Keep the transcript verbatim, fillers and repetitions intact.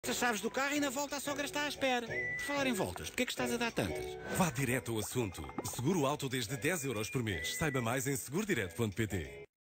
As chaves do carro e na volta a sogra está à espera. Por falar em voltas, porquê é que estás a dar tantas? Vá direto ao assunto. Seguro auto desde dez euros por mês. Saiba mais em seguro direto ponto pt.